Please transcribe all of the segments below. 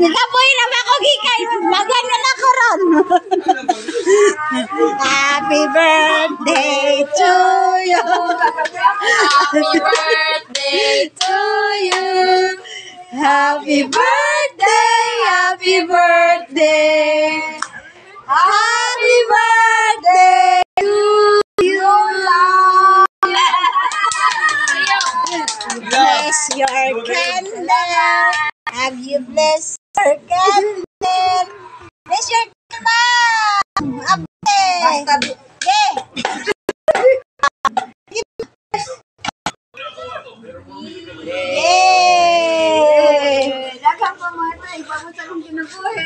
Kapoy na ako gikay. Magan na ako ron. Happy birthday to you. Happy birthday to you. Happy birthday, happy birthday. Happy birthday to you, Lord. Bless your candle. Have you blessed your candle? Bless your candle. Ape. Yeah. Yay! Dagang pamatay, pamatay kong kinabuhi.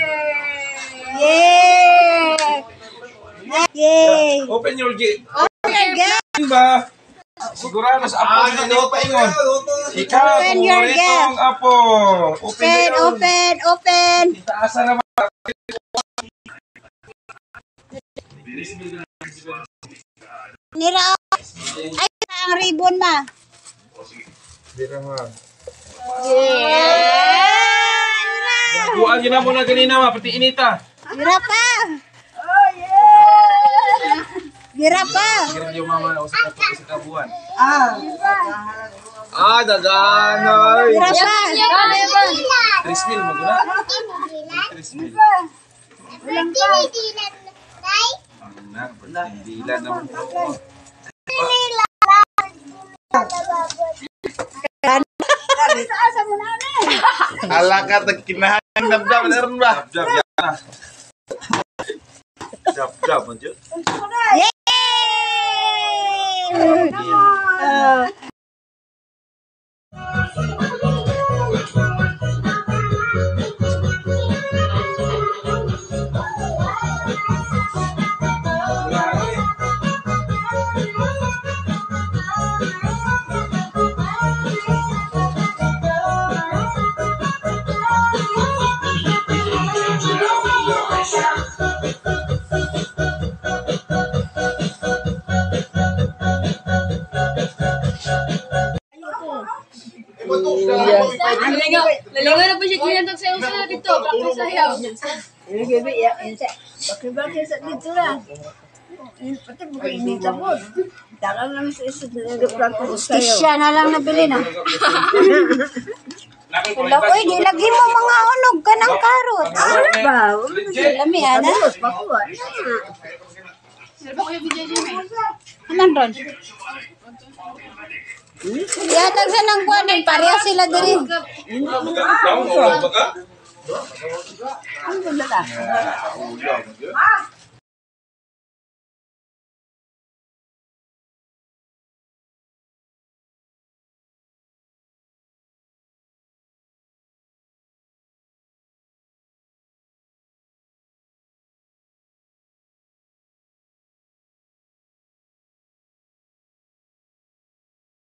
Yay! Yay! Open your gate. Open your gate. Ba? Sigurado sa apo na nito paingon. Ikaw, Open your gate. itong apo. Open, open, open. Itaasa na ba? Nira. Ay, ang ribbon ma. Dira nga. Yeah! Buwan yun na muna kanina ma, pati inita. Gira pa. Oh, yeah! Gira pa. Kira yung mama na usap ako sa kabuan. Daganay. Gira pa. 3 mil mo guna? 3 mil. Dilan naman po. Ala ka tagkinahan ng damdam meron ba? Jab, jab aja. Yay! Lalingan na po siya kinantag sa usa dito. Bakit sayaw? Bakit sa dito lang. Pati buka ini tapos. Dalang lang sa isa nagplato sa iyo. Siya na lang nabili na. Lakoy, di lagi mo mga unog ka ng karot. Ba? Lami, ana? Pakuha. Aman ron? Yatag sa nang kuwanin, pareha sila diri. Ang ganda.